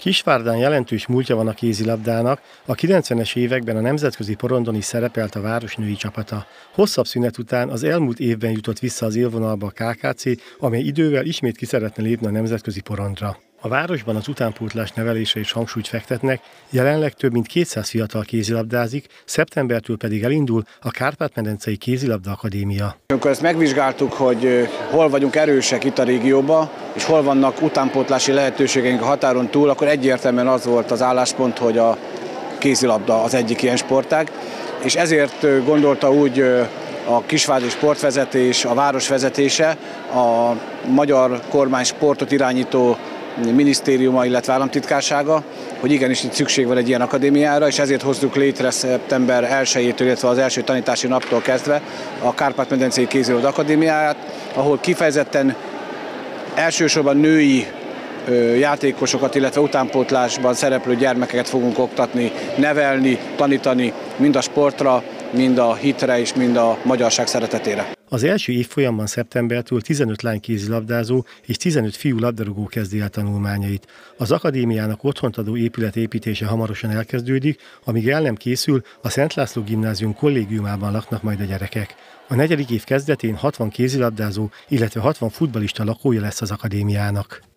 Kisvárdán jelentős múltja van a kézilabdának, a 90-es években a nemzetközi porondon is szerepelt a város női csapata. Hosszabb szünet után az elmúlt évben jutott vissza az élvonalba a KKC, amely idővel ismét ki szeretne lépni a nemzetközi porondra. A városban az utánpótlás nevelésre is hangsúlyt fektetnek, jelenleg több mint 200 fiatal kézilabdázik, szeptembertől pedig elindul a Kárpát-medencei Kézilabda Akadémia. Amikor ezt megvizsgáltuk, hogy hol vagyunk erősek itt a régióban, és hol vannak utánpótlási lehetőségeink a határon túl, akkor egyértelműen az volt az álláspont, hogy a kézilabda az egyik ilyen sportág, és ezért gondolta úgy a kisvárdi sportvezetés, a város vezetése, a magyar kormány sportot irányító minisztériuma, illetve államtitkársága, hogy igenis itt szükség van egy ilyen akadémiára, és ezért hoztuk létre szeptember 1-től, illetve az első tanítási naptól kezdve a Kárpát-medencei Kézilabda Akadémiáját, ahol kifejezetten elsősorban női játékosokat, illetve utánpótlásban szereplő gyermekeket fogunk oktatni, nevelni, tanítani mind a sportra, mind a hitre és mind a magyarság szeretetére. Az első évfolyamban szeptembertől 15 lány kézilabdázó és 15 fiú labdarúgó kezdi el tanulmányait. Az akadémiának otthont adó épület építése hamarosan elkezdődik, amíg el nem készül, a Szent László Gimnázium kollégiumában laknak majd a gyerekek. A 4. év kezdetén 60 kézilabdázó, illetve 60 futballista lakója lesz az akadémiának.